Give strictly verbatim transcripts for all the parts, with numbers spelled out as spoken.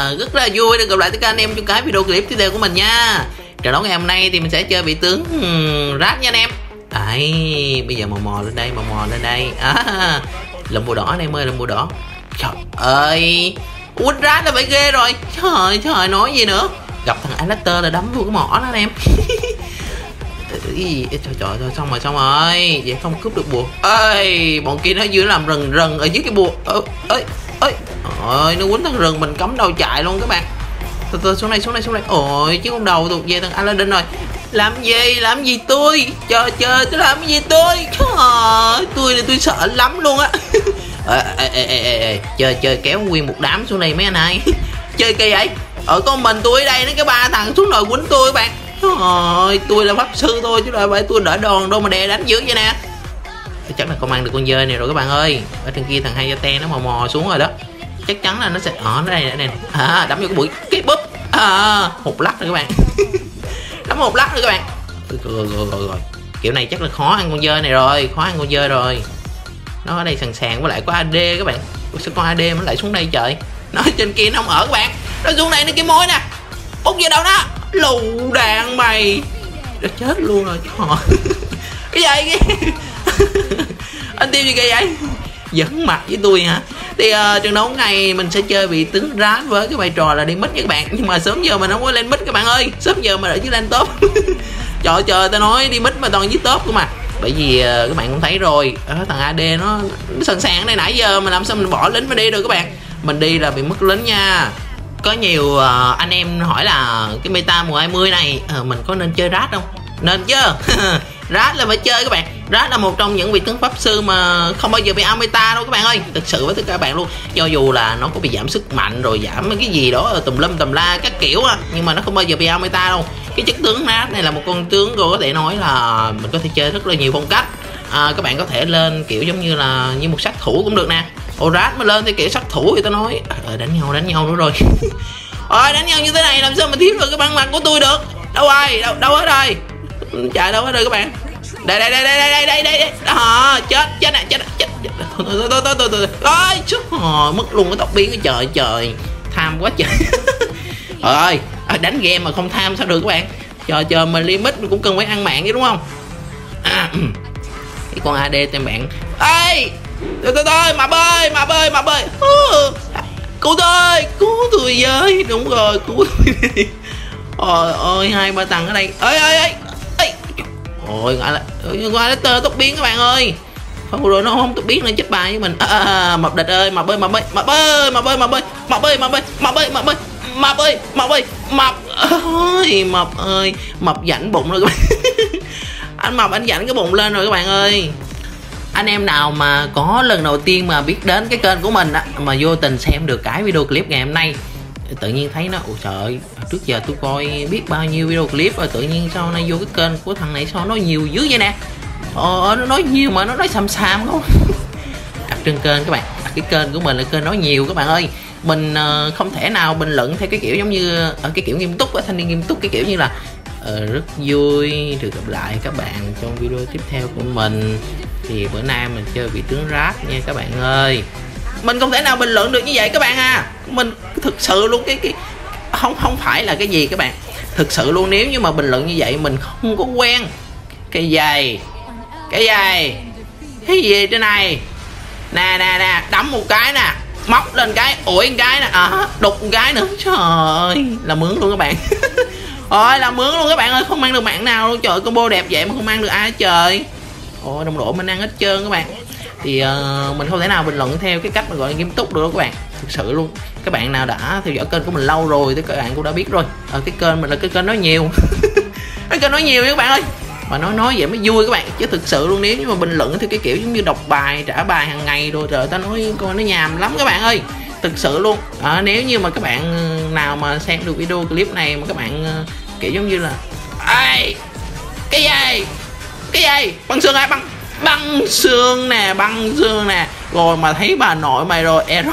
rất là vui được gặp lại tất cả anh em trong cái video clip tiếp theo của mình nha. Trận đấu ngày hôm nay thì mình sẽ chơi vị tướng Rat nha anh em. Đấy, bây giờ mò mò lên đây, mò mò lên đây. À, lùm bùa đỏ anh em ơi, lùm bùa đỏ. Trời ơi, quýnh Rat là phải ghê rồi. Trời trời, nói gì nữa. Gặp thằng Alastor là đấm vô cái mỏ đó anh em. Trời trời trời, xong rồi xong rồi, vậy không cướp được bùa. Ơi, bọn kia nó dưới làm rần rần ở dưới cái bùa. Ơi ơi ơi, ôi nó quýnh thằng rừng mình cấm đầu chạy luôn các bạn. Từ từ xuống đây xuống đây xuống đây. Ôi chứ con đầu thuộc về thằng Aladdin rồi. Làm gì làm gì tôi, chờ chờ tôi làm cái gì tôi. Trời, tôi này tôi sợ lắm luôn á. Ê, ê, ê, ê, ê, chơi chơi kéo nguyên một đám xuống đây mấy anh ơi. Chơi kỳ vậy. Ở con mình tôi ở đây nó cái ba thằng xuống nồi quýnh tôi các bạn. Trời, tôi là pháp sư thôi chứ đâu phải tôi đỡ đòn đâu mà đè đánh dữ vậy nè. Chắc là không ăn được con dơi này rồi các bạn ơi. Ở trên kia thằng Hayate nó mò mò xuống rồi đó. Chắc chắn là nó sẽ ở nó đây đây này. À, đấm vô cái bụi cái búp. À, một lắc rồi các bạn. Đấm một lắc rồi các bạn. Rồi, rồi, rồi, rồi. Kiểu này chắc là khó ăn con dơi này rồi, khó ăn con dơi rồi. Nó ở đây sàn sàn với lại có a đê các bạn. Ủa, sao con a đê nó lại xuống đây trời. Nó trên kia nó không ở các bạn. Nó xuống đây nó cái mối nè. Bút vô đâu đó. Lù đạn mày. Nó chết luôn rồi. Cái gì cái anh Tiêu gì kìa vậy? Giỡn mặt với tôi hả? Thì uh, trận đấu này mình sẽ chơi vị tướng Rat với cái vai trò là đi mid các bạn. Nhưng mà sớm giờ mình không có lên mid các bạn ơi. Sớm giờ mà đợi chứ lên top. Trời trời, tao nói đi mid mà toàn dưới top cơ mà. Bởi vì uh, các bạn cũng thấy rồi, uh, thằng a đê nó, nó sẵn sàng đây nãy giờ mà làm sao mình bỏ lính mới đi được các bạn. Mình đi là bị mất lính nha. Có nhiều uh, anh em hỏi là cái meta mùa hai mươi này uh, mình có nên chơi Rat không? Nên chứ. Rat là phải chơi các bạn. Rat là một trong những vị tướng pháp sư mà không bao giờ bị out meta đâu các bạn ơi. Thực sự với tất cả các bạn luôn. Cho dù là nó có bị giảm sức mạnh rồi giảm cái gì đó tùm lum tùm la các kiểu á, nhưng mà nó không bao giờ bị out meta đâu. Cái chất tướng Rat này là một con tướng rồi có thể nói là mình có thể chơi rất là nhiều phong cách. À, các bạn có thể lên kiểu giống như là như một sát thủ cũng được nè. Ồ, Rat mà lên thì kiểu sát thủ thì tao nói à, đánh nhau đánh nhau nữa rồi. Ôi, đánh nhau như thế này làm sao mà thiếu được cái băng mặt của tôi được. Đâu ai đâu đâu hết đây. Chạy đâu hết rồi các bạn. Đây đây đây đây đây đây đây đây. Đó, chết chết nè, chết chết. Thôi thôi thôi thôi thôi. Ôi, chết rồi, mất luôn cái tóc biến cái trời trời. Tham quá trời. Trời ơi, đánh game mà không tham sao được các bạn. Trời trời, mình limit cũng cần phải ăn mạng chứ đúng không? À, cái con a đê tên bạn. Ê! Thôi thôi thôi, mà bơi, mà bơi, mà bơi. Cứu tôi, cứu tôi với. Đúng rồi, cứu tôi đi. Ôi ơi, hai ba thằng ở đây. Ơi ơi ơi. Ôi, gọi là Alastor tốc biến các bạn ơi. Không rồi nó không tốc biến nó chết bài với mình. À, à, mập địch ơi, mập bơi, mập bơi, mập bơi, mập bơi, mập bơi, mập bơi, mập bơi, mập bơi, mập bơi, mập bơi, mập bơi, mập ơi, mập ơi, mập dảnh bụng rồi các bạn. Anh mập anh dảnh cái bụng lên rồi các bạn ơi. Anh em nào mà có lần đầu tiên mà biết đến cái kênh của mình á, mà vô tình xem được cái video clip ngày hôm nay, tự nhiên thấy nó, ôi trời ơi, trước giờ tôi coi biết bao nhiêu video clip rồi, tự nhiên sau này vô cái kênh của thằng này sao nó nhiều dữ vậy nè. Ờ, nó nói nhiều mà nó nói xàm xàm không. Đặt trên kênh các bạn, đặt cái kênh của mình là kênh nói nhiều các bạn ơi. Mình uh, không thể nào bình luận theo cái kiểu giống như ở cái kiểu nghiêm túc, ở thanh niên nghiêm túc, cái kiểu như là uh, rất vui được gặp lại các bạn trong video tiếp theo của mình. Thì bữa nay mình chơi vị tướng Rat nha các bạn ơi. Mình không thể nào bình luận được như vậy các bạn à. Mình thực sự luôn cái cái không không phải là cái gì các bạn. Thực sự luôn, nếu như mà bình luận như vậy mình không có quen. Cái giày. Cái giày. Cái gì trên này. Nè nè nè, đấm một cái nè, móc lên cái, ủi một cái nè, à, đục một cái nữa. Trời ơi, là mướn luôn các bạn. Ôi, là mướn luôn các bạn ơi, không ăn được mạng nào luôn. Trời, combo đẹp vậy mà không ăn được ai trời. Ôi, đồng đội mình ăn hết trơn các bạn. Thì uh, mình không thể nào bình luận theo cái cách mà gọi là nghiêm túc được đó các bạn. Thực sự luôn. Các bạn nào đã theo dõi kênh của mình lâu rồi thì các bạn cũng đã biết rồi. Ở cái kênh mình là cái kênh nói nhiều. Cái kênh nói nhiều nha các bạn ơi. Mà nói nói vậy mới vui các bạn. Chứ thực sự luôn, nếu như mà bình luận theo cái kiểu giống như đọc bài, trả bài hàng ngày rồi, trời ta nói coi nó nhàm lắm các bạn ơi. Thực sự luôn. À, nếu như mà các bạn nào mà xem được video clip này mà các bạn uh, kiểu giống như là ai cái gì cái gì băng xương ai băng băng xương nè, băng xương nè, rồi mà thấy bà nội mày rồi error.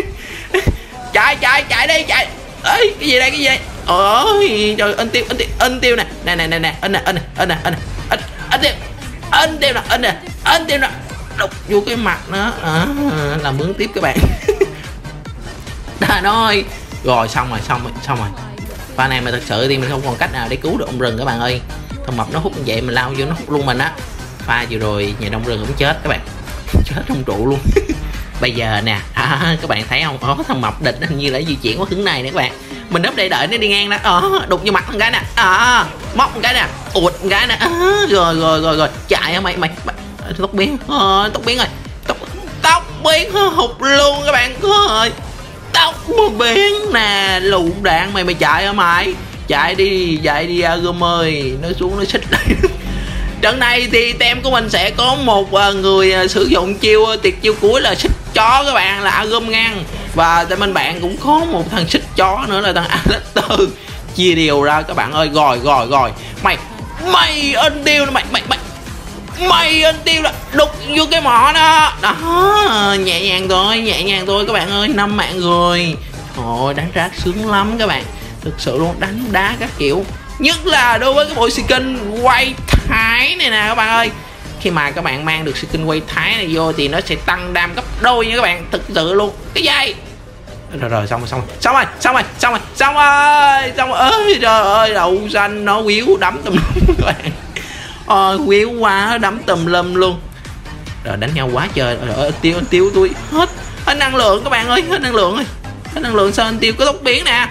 chạy chạy chạy đi chạy. Ê, cái gì đây, cái gì đây? Ôi trời, anh tiêu anh tiêu anh tiêu nè, nè nè nè nè, anh nè anh nè anh nè anh nè anh anh tiêu anh tiêu nè, anh nè anh tiêu nè, đục vô cái mặt nó à, làm mướn tiếp các bạn. Trời ơi, Rồi xong rồi, xong rồi, xong rồi. Pha này mà thật sự thì mình không còn cách nào để cứu được ông rừng các bạn ơi. Thằng mập nó hút như vậy mình lao vô nó hút luôn mình á. Pha vừa rồi nhà đông rừng cũng chết các bạn. Chết trong trụ luôn. Bây giờ nè, à, các bạn thấy không? Ó, thằng mập địch hình như là di chuyển qua hướng này nè các bạn. Mình nấp đây đợi nó đi ngang đó. Ờ, đục vô mặt thằng cái nè. À, móc một cái nè, ụt một cái nè. À, rồi rồi rồi rồi, chạy hả mày mày, mày. Tóc biến, à, tóc biến rồi. Tóc tóc biến hụt luôn các bạn. Rồi. Tóc biến nè, lựu đạn mày mày chạy hả mày? Chạy đi, chạy đi Agum ơi, nó xuống nó xích đây. Trận này thì team của mình sẽ có một người sử dụng chiêu tuyệt chiêu cuối là xích chó các bạn, là Agum ngang. Và team bên bạn cũng có một thằng xích chó nữa là thằng Alector. Chia đều ra các bạn ơi. Rồi rồi rồi, mày mày anh tiêu mày mày mày mày anh tiêu là đục vô cái mỏ đó. Đó, nhẹ nhàng thôi, nhẹ nhàng thôi các bạn ơi, năm mạng rồi. Ôi đánh rác sướng lắm các bạn, thực sự luôn, đánh đá các kiểu, nhất là đối với cái bộ skin quay thái này nè các bạn ơi. Khi mà các bạn mang được skin quay thái này vô thì nó sẽ tăng đam gấp đôi nha các bạn, thực sự luôn. Cái dây rồi rồi xong rồi xong rồi xong rồi xong rồi xong rồi xong rồi xong rồi ơi trời ơi, đậu xanh nó quýu đấm tùm lum các bạn. Ôi quýu quá, đấm tùm lum luôn. Rồi đánh nhau quá trời. Rồi ơi, tiêu anh tiêu tôi hết hết năng lượng các bạn ơi, hết năng lượng ơi, hết năng lượng. Sao anh tiêu có tốc biến nè.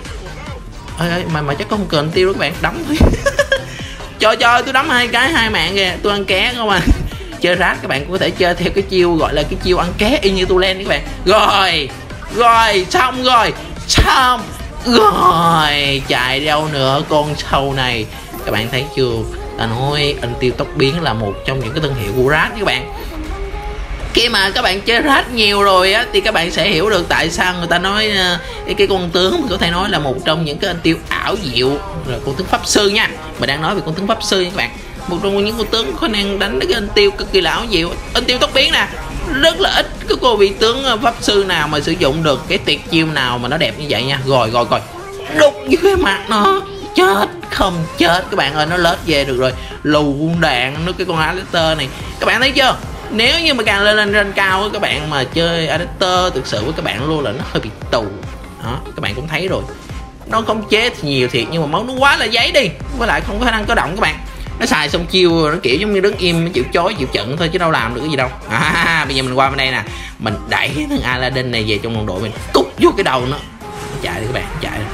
Ơi ơi mà mà chắc có không cần tiêu đó các bạn, đấm thôi. Trời trời, tôi đấm hai cái hai mạng kìa, tôi ăn ké không à. Chơi rát các bạn cũng có thể chơi theo cái chiêu gọi là cái chiêu ăn ké y như tôi lên các bạn. Rồi rồi xong rồi xong rồi, chạy đâu nữa con sâu này. Các bạn thấy chưa, ta nói anh tiêu tốc biến là một trong những cái thương hiệu của rát các bạn. Khi mà các bạn chơi rát nhiều rồi á thì các bạn sẽ hiểu được tại sao người ta nói cái, cái con tướng có thể nói là một trong những cái anh tiêu ảo diệu, rồi con tướng pháp sư nha. Mình đang nói về con tướng pháp sư nha các bạn. Một trong những con tướng có khả năng đánh cái anh tiêu cực kỳ là ảo diệu. Anh tiêu tốc biến nè, rất là ít cái cô vị tướng pháp sư nào mà sử dụng được cái tuyệt chiêu nào mà nó đẹp như vậy nha. Rồi rồi rồi, đục với cái mặt nó chết không chết các bạn ơi, nó lết về được rồi. Lù đạn nó cái con Alector này các bạn thấy chưa. Nếu như mà càng lên lên trên cao các bạn mà chơi Alector thực sự với các bạn luôn là nó hơi bị tù đó. Các bạn cũng thấy rồi, nó không chế thì nhiều thiệt nhưng mà máu nó quá là giấy đi, với lại không có khả năng có động các bạn. Nó xài xong chiêu nó kiểu giống như đứng im, nó chịu chối chịu trận thôi chứ đâu làm được cái gì đâu. À, bây giờ mình qua bên đây nè, mình đẩy thằng Aladdin này về trong đồng đội mình, cút vô cái đầu nó, nó chạy đi các bạn, chạy đi.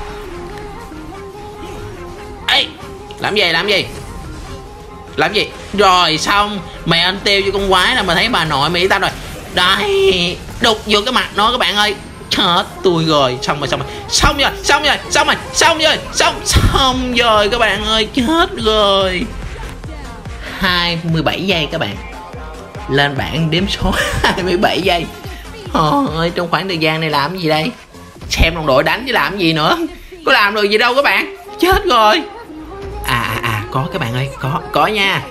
Ê, làm gì làm gì làm gì. Rồi xong, mày anh tiêu cho con quái là mà thấy bà nội mày tao rồi. Đây, đục vô cái mặt nó các bạn ơi. Chết tôi rồi. Xong rồi xong rồi xong rồi xong rồi xong rồi xong rồi xong xong rồi các bạn ơi, chết rồi. Hai mươi bảy giây các bạn, lên bảng đếm số. Hai mươi bảy giây. Ôi, trong khoảng thời gian này làm gì đây, xem đồng đội đánh chứ làm gì nữa, có làm được gì đâu các bạn, chết rồi. À à à, có các bạn ơi, có có nha.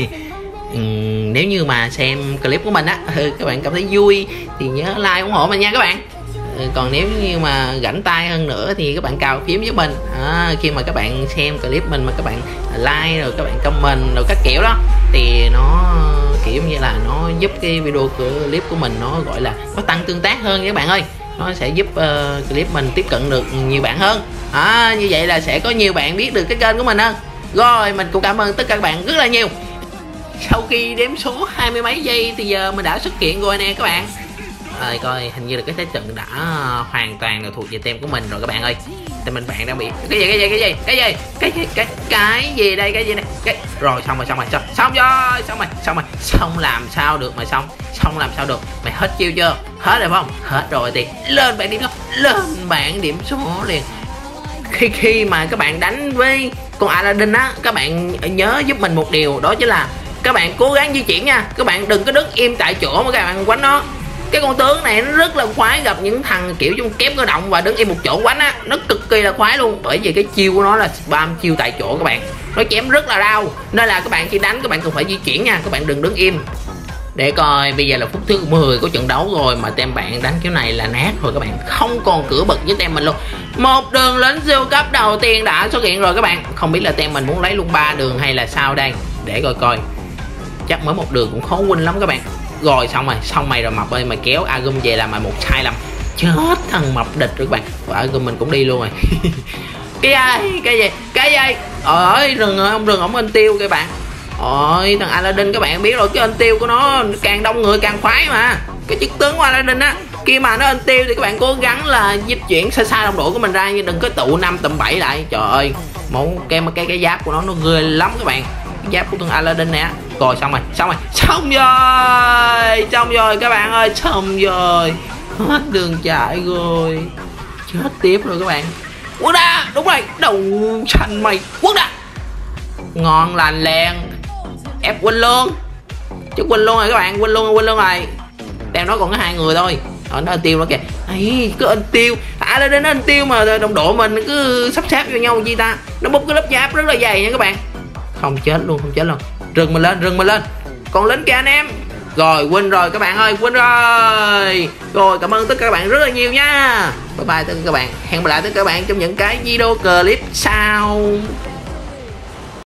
uhm, nếu như mà xem clip của mình á, các bạn cảm thấy vui thì nhớ like ủng hộ mình nha các bạn. ừ, còn nếu như mà rảnh tay hơn nữa thì các bạn cào phím với mình. À, khi mà các bạn xem clip mình mà các bạn like rồi các bạn comment rồi các kiểu đó thì nó kiểu như là nó giúp cái video clip của mình nó gọi là có tăng tương tác hơn các bạn ơi. Nó sẽ giúp uh, clip mình tiếp cận được nhiều bạn hơn. À, như vậy là sẽ có nhiều bạn biết được cái kênh của mình hơn. Rồi mình cũng cảm ơn tất cả các bạn rất là nhiều. Sau khi đếm số hai mươi mấy giây thì giờ mình đã xuất hiện rồi nè các bạn. Rồi coi hình như là cái thế trận đã hoàn toàn là thuộc về team của mình rồi các bạn ơi. Team mình bạn đang bị cái gì cái gì cái gì cái gì cái gì cái cái gì đây, cái gì này cái rồi xong rồi xong rồi xong xong rồi xong rồi xong rồi xong làm sao được mà xong xong làm sao được mày hết chiêu chưa, hết rồi không, hết rồi thì lên bảng điểm số, lên bảng điểm số liền. Khi khi mà các bạn đánh với con Aladdin á, các bạn nhớ giúp mình một điều, đó chính là các bạn cố gắng di chuyển nha, các bạn đừng có đứng im tại chỗ mà các bạn quánh nó. Cái con tướng này nó rất là khoái gặp những thằng kiểu trong kém cơ động và đứng im một chỗ quánh á, nó cực kỳ là khoái luôn, bởi vì cái chiêu của nó là spam chiêu tại chỗ các bạn, nó chém rất là đau, nên là các bạn khi đánh các bạn cần phải di chuyển nha, các bạn đừng đứng im. Để coi bây giờ là phút thứ mười của trận đấu rồi mà tem bạn đánh kiểu này là nát rồi các bạn, không còn cửa bật với tem mình luôn. Một đường lính siêu cấp đầu tiên đã xuất hiện rồi các bạn, không biết là tem mình muốn lấy luôn ba đường hay là sao đây, để coi coi. Chắc mới một đường cũng khó win lắm các bạn. Rồi xong rồi, xong mày rồi mập ơi, mày kéo Agum về là mày một sai lầm Chết thằng mập địch rồi các bạn. Và mình cũng đi luôn rồi. Cái gì? Cái gì? Cái gì? Ơi rừng ơi, ông rừng ổng anh tiêu các bạn. Ôi thằng Aladdin các bạn biết rồi, cái anh tiêu của nó càng đông người càng khoái mà. Cái chức tướng của Aladdin á, khi mà nó anh tiêu thì các bạn cố gắng là di chuyển xa xa đồng đội của mình ra, nhưng đừng có tụ năm tụm bảy lại. Trời ơi, một cái cái cái giáp của nó nó ghê lắm các bạn. Cái giáp của thằng Aladdin nè. Rồi xong rồi, xong rồi, xong rồi, xong rồi các bạn ơi, xong rồi. Hết đường chạy rồi. Chết tiếp rồi các bạn. Quất ra, đúng rồi, đầu xanh mày, quất ra. Ngon lành lẹn. Ép quên luôn. Chứ quên luôn rồi các bạn, quên luôn quên luôn rồi. Đang nói còn có hai người thôi. Ở nó anh tiêu đó kìa. Ấy, cứ anh tiêu. À lên đến anh tiêu mà đồng đội mình cứ sắp xếp vô nhau chi ta. Nó bút cái lớp giáp rất là dày nha các bạn. Không chết luôn, không chết luôn. Rừng mình lên, rừng mình lên. Còn lính kìa anh em. Rồi win rồi các bạn ơi, win rồi. Rồi cảm ơn tất cả các bạn rất là nhiều nha. Bye bye tất cả các bạn. Hẹn gặp lại tất cả các bạn trong những cái video clip sau.